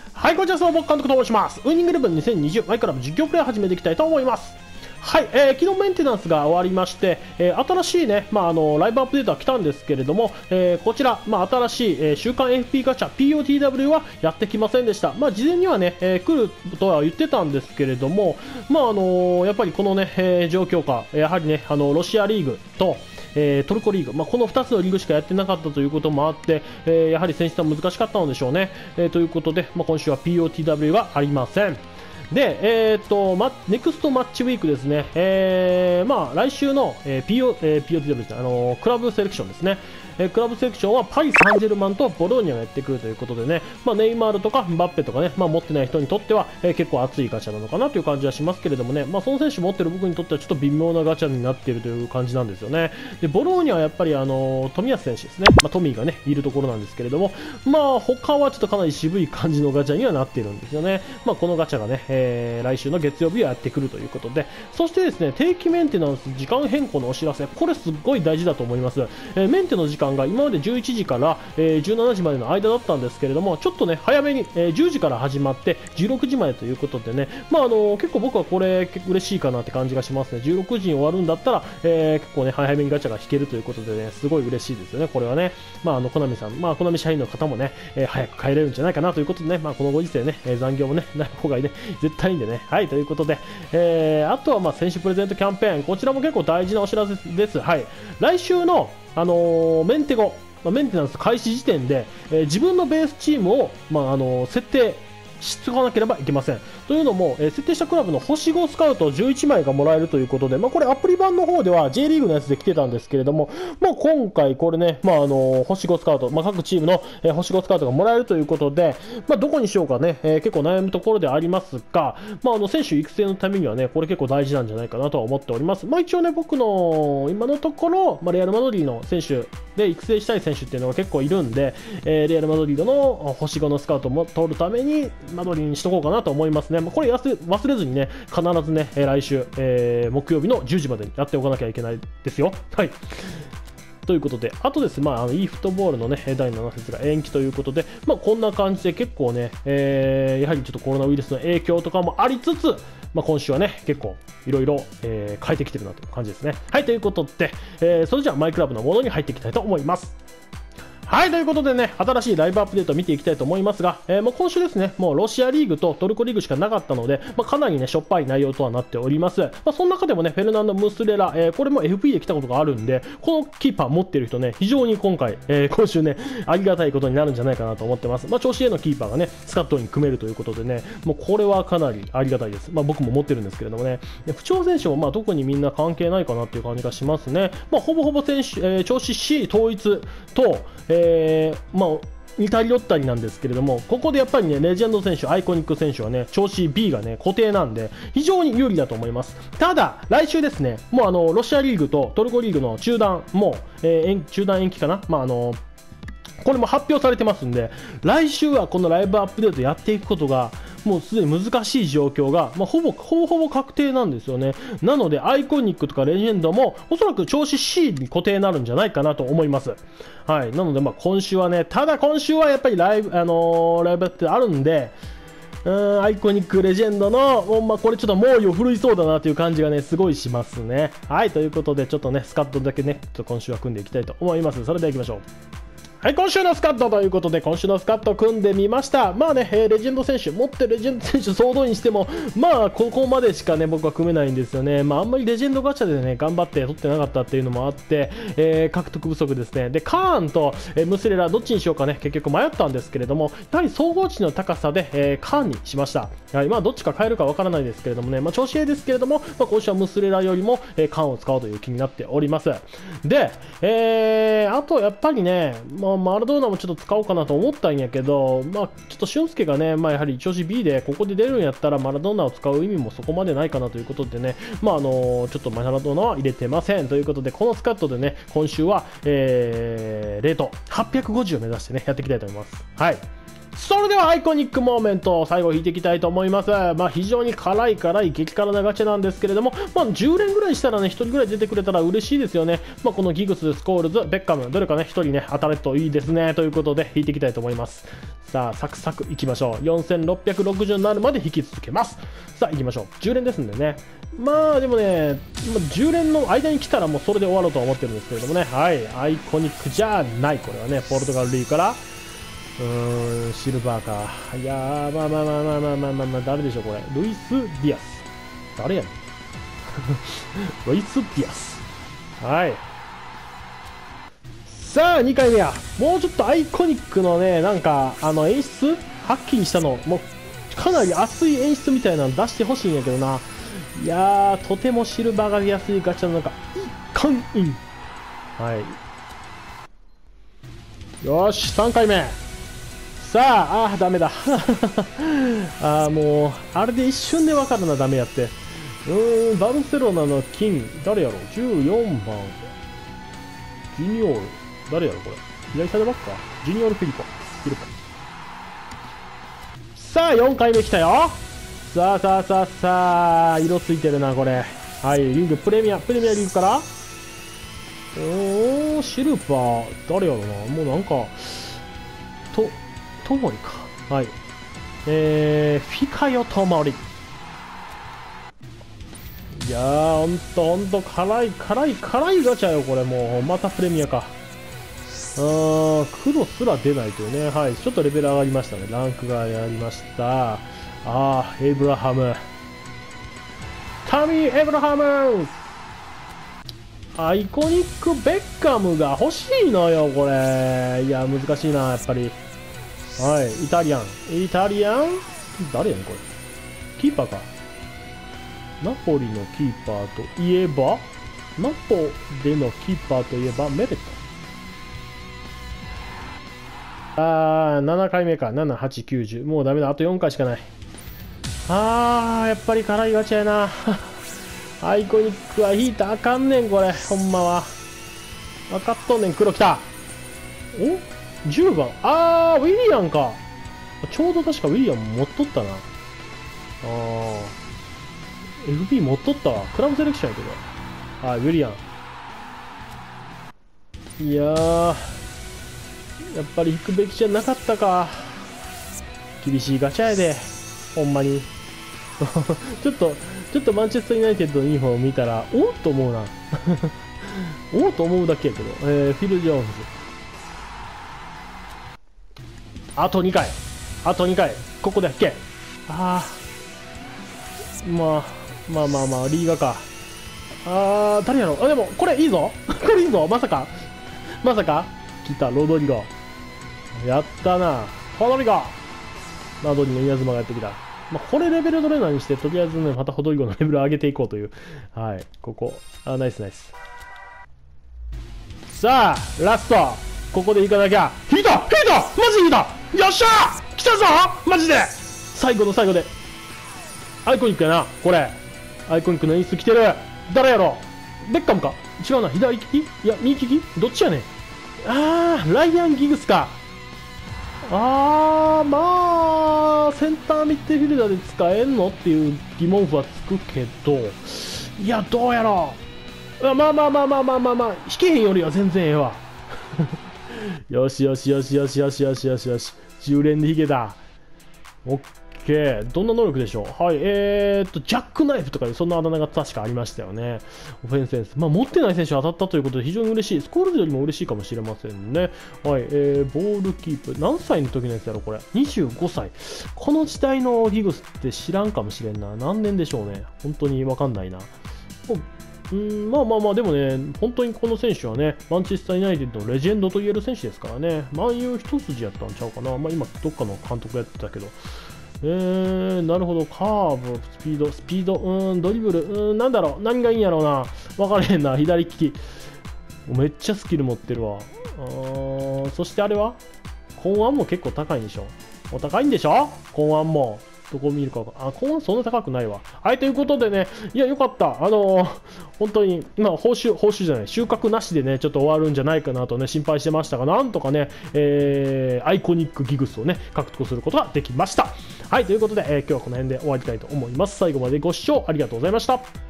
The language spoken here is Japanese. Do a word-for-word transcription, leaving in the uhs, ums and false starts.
はい、こんにちは、総合監督と申します。ウイニングイレブンにせんにじゅうマイクラブ実況プレイ始めていきたいと思います。はい、えー、昨日メンテナンスが終わりまして、えー、新しいね、まあ、あのライブアップデートが来たんですけれども、えー、こちら、まあ、新しい、えー、週刊 エフピー ガチャ ピーオーティーダブリュー はやってきませんでした。まあ、事前にはね、えー、来るとは言ってたんですけれども、まああのー、やっぱりこのね、えー、状況下、やはりね、あのロシアリーグとえー、トルコリーグ、まあ、このふたつのリーグしかやってなかったということもあって、えー、やはり選出は難しかったのでしょうね。えー、ということで、まあ、今週は ピーオーティーダブリュー がありません。で、えーとま、ネクストマッチウィークですね、えーまあ、来週の、えー ピーオー えー、ピーオーティーダブリュー ですね、あのー、クラブセレクションですね、えー、クラブセレクションはパリ・サンジェルマンとボローニャがやってくるということでね、まあ、ネイマールとかバッペとかね、まあ、持ってない人にとっては、えー、結構熱いガチャなのかなという感じはしますけれどもね、まあ、その選手持ってる僕にとってはちょっと微妙なガチャになっているという感じなんですよね。でボローニャはやっぱり、あのー、冨安選手ですね、まあ、トミーがねいるところなんですけれども、まあ他はちょっとかなり渋い感じのガチャにはなっているんですよね。まあ、このガチャがね、えー、来週の月曜日はやってくるということで、そしてですね定期メンテナンス時間変更のお知らせ、これすっごい大事だと思います。えー、メンテの時間が今までじゅういちじから、えー、じゅうしちじまでの間だったんですけれども、ちょっとね早めに、えー、じゅうじから始まってじゅうろくじまでということでね、まああのー、結構僕はこれ結構嬉しいかなって感じがしますね。じゅうろくじに終わるんだったら、えー、結構ね早めにガチャが引けるということでね、すごい嬉しいですよね、これはね。まああのコナミさん、まあコナミ社員の方もね、えー、早く帰れるんじゃないかなということでね、まあこのご時世ね、えー、残業もねない方がいいね、絶対いいんでね。はい、ということで、えー、あとはまあ選手プレゼントキャンペーン、こちらも結構大事なお知らせです。はい、来週の、あのー、メンテ後、まあ、メンテナンス開始時点で、えー、自分のベースチームを、まああのー、設定しつかなければいけません。というのも、えー、設定したクラブの星ごスカウトじゅういちまいがもらえるということで、まあ、これアプリ版の方では J リーグのやつで来てたんですけれども、まあ、今回これね、まああのー、星ごスカウト、まあ、各チームの、えー、星ごスカウトがもらえるということで、まあ、どこにしようかね、えー、結構悩むところでありますが、まあ、あの選手育成のためにはね、これ結構大事なんじゃないかなとは思っております。まあ、一応ね、僕の今のところ、まあ、レアル・マドリーの選手で育成したい選手っていうのが結構いるんで、えー、レアル・マドリードの星ごのスカウトも取るためにマドリーにしとこうかなと思いますね。まあ、これ忘れずにね、必ずね、来週、えー、木曜日のじゅうじまでにやっておかなきゃいけないですよ。はい。ということで、あとですね、まあ、あの e フットボールの、ね、だいなな節が延期ということで、まあ、こんな感じで結構ね、えー、やはりちょっとコロナウイルスの影響とかもありつつ、まあ、今週はね、結構いろいろ変えてきてるなという感じですね。はい、ということで、えー、それじゃあマイクラブのものに入っていきたいと思います。はい、ということでね、新しいライブアップデートを見ていきたいと思いますが、えー、もう今週ですね、もうロシアリーグとトルコリーグしかなかったので、まあ、かなりね、しょっぱい内容とはなっております。まあ、その中でもね、フェルナンド・ムスレラ、えー、これも エフピー で来たことがあるんで、このキーパー持ってる人ね、非常に今回、えー、今週ね、ありがたいことになるんじゃないかなと思ってます。まあ、調子へのキーパーがね、スカットに組めるということでね、もうこれはかなりありがたいです。まあ、僕も持ってるんですけれどもね、不調選手もまあ特にみんな関係ないかなっていう感じがしますね。まあ、ほぼほぼ選手、えー、調子 C 統一と、えーまあ、似たり寄ったりなんですけれども、ここでやっぱりねレジェンド選手、アイコニック選手はね調子 B がね固定なんで非常に有利だと思います。ただ来週ですね、もうあのロシアリーグとトルコリーグの中断も、えー、中断延期かな、まああのこれも発表されてますんで、来週はこのライブアップデートやっていくことがもうすでに難しい状況が、まあ、ほぼほぼほぼ確定なんですよね。なのでアイコニックとかレジェンドもおそらく調子 C に固定になるんじゃないかなと思います。はい、なのでまあ今週はね、ただ今週はやっぱりライブ、あのー、ライブってあるんで、うーんアイコニックレジェンドの、まあ、これちょっと猛威を振るいそうだなという感じがねすごいしますね。はい、ということでちょっとねスカットだけねちょっと今週は組んでいきたいと思います。それではいきましょう。はい、今週のスカットということで、今週のスカット組んでみました。まあね、えー、レジェンド選手、持ってるレジェンド選手総動員しても、まあ、ここまでしかね、僕は組めないんですよね。まあ、あんまりレジェンドガチャでね、頑張って取ってなかったっていうのもあって、えー、獲得不足ですね。で、カーンと、えー、ムスレラ、どっちにしようかね、結局迷ったんですけれども、やはり総合値の高さで、えー、カーンにしました。はい、まあ、どっちか変えるかわからないですけれどもね、まあ、調子いいですけれども、まあ、今週はムスレラよりも、えー、カーンを使おうという気になっております。で、えー、あとやっぱりね、まあ、マラドーナもちょっと使おうかなと思ったんやけど、まあ、ちょっと俊介がね、まあ、やはり調子 B でここで出るんやったらマラドーナを使う意味もそこまでないかなということでね、まああのちょっとマラドーナは入れてませんということで、このスカットでね今週は、えー、レートはっぴゃくごじゅうを目指してねやっていきたいと思います。はい、 それではアイコニックモーメント、最後引いていきたいと思います。まあ非常に辛い辛い激辛なガチャなんですけれども、まあじゅう連ぐらいしたらね、ひとりぐらい出てくれたら嬉しいですよね。まあこのギグス、スコールズ、ベッカム、どれかね、ひとりね、当たるといいですね。ということで引いていきたいと思います。さあ、サクサクいきましょう。よんせんろっぴゃくろくじゅうになるまで引き続けます。さあ、行きましょう。じゅう連ですんでね。まあでもね、じゅう連の間に来たらもうそれで終わろうとは思ってるんですけれどもね。はい、アイコニックじゃない。これはね、ポルトガルリーから。うーん、シルバーか。いやー、まあまあまあまあまあまあまあ、まあ、誰でしょう、これ。ルイス・ディアス。誰やねん。ルイス・ディアス。はい。さあ、にかいめや。もうちょっとアイコニックのね、なんか、あの、演出はっきりしたの。もう、かなり熱い演出みたいなの出してほしいんやけどな。いやー、とてもシルバーが出やすいガチャの中、一貫イン。はい。よーし、さんかいめ。さあ、あー、ダメだ。あー、もう、あれで一瞬で分かるな、ダメやって。うーん、バルセロナの金、誰やろ ?じゅうよん 番。ジュニオール。誰やろこれ。左サイドバックか。ジュニオール・フィリポ。フィリポ。さあ、よんかいめ来たよ。さあさあさあさあ、色ついてるな、これ。はい、リーグ、プレミア、プレミアリーグから。おー、シルバー、誰やろな。もうなんか、と、ともりか。はい。えー、フィカヨともり。いやー、ほんとほんと、辛い、辛い、辛いガチャよ、これもう。またプレミアか。あー、黒すら出ないというね。はい、ちょっとレベル上がりましたね。ランクが上がりました。あー、エイブラハム。タミー・エイブラハム。アイコニック・ベッカムが欲しいのよ、これ。いや、難しいな、やっぱり。はい、イタリアン。イタリアン誰やねん、これ。キーパーか。ナポリのキーパーといえば、ナポでのキーパーといえば、メレット。あー、ななかいめか。なな、はち、きゅう、じゅう。もうダメだ。あとよんかいしかない。あー、やっぱり辛いガチャやな。アイコニックは引いたらあかんねん、これ。ほんまは。分かっとんねん、黒きた。お ?じゅう 番。あー、ウィリアンか。ちょうど確かウィリアン持っとったな。あー。エフピー 持っとったわ。クラブセレクションやけど。はい、ウィリアン。いやー、やっぱり引くべきじゃなかったか。厳しいガチャやで。ほんまに。ちょっと、ちょっとマンチェスターユナイテッドのユニフォームを見たら、おっと思うな。おっと思うだけやけど。えー、フィル・ジョーンズ。あとにかい。あとにかい。ここで引け。あー。まあ、まあまあまあ、リーガか。あー、誰やろあ、でも、これいいぞ。これいいぞ。まさか。まさか。来た、ロドリゴ。やったな。ロドリゴ。ロドリの稲妻がやってきた。まあ、これレベルトレーナーにして、とりあえずね、またホドリゴのレベル上げていこうという。はい、ここ。あ、ナイスナイス。さあ、ラスト。ここで行かなきゃ。引いた引いたマジで引いたよっしゃー来たぞマジで最後の最後で。アイコニックやな、これ。アイコニックの演出来てる。誰やろベッカムか違うな、左利きいや、右利きどっちやねん。あー、ライアン・ギグスか。あー、まあ、センターミッドフィルダーで使えんのっていう疑問符はつくけど、いや、どうやろう。まあまあまあまあまあまあまあ、引けへんよりは全然ええわ。よしよしよしよしよしよしよしよし。じゅう連で引けた。オッケー。どんな能力でしょう。はい、えーっと、ジャックナイフとかいうそんなあだ名が確かありましたよね。オフェンスセンス。まあ、持ってない選手当たったということで非常に嬉しい。スコールズよりも嬉しいかもしれませんね。はい、えー、ボールキープ。何歳の時のやつやろ、これ。にじゅうごさい。この時代のギグスって知らんかもしれんな。何年でしょうね。本当にわかんないな。うん、まあまあまあ、でもね、本当にこの選手はね、マンチェスター・ユナイテッドのレジェンドと言える選手ですからね、マンユー一筋やったんちゃうかな、まあ今、どっかの監督やってたけど、えー、なるほど、カーブ、スピード、スピード、うーん、ドリブル、うーん、なんだろう、何がいいんやろうな、分からへんな、左利き、めっちゃスキル持ってるわ、あーそしてあれは、根腕も結構高いんでしょ、お高いんでしょ、根腕も。 どこ見るか、あ、コーンそんな高くないわ。はい、ということでね、いや、よかった。あのー、本当に、今、報酬、報酬じゃない、収穫なしでね、ちょっと終わるんじゃないかなとね、心配してましたが、なんとかね、えー、アイコニックギグスをね、獲得することができました。はい、ということで、えー、今日はこの辺で終わりたいと思います。最後までご視聴ありがとうございました。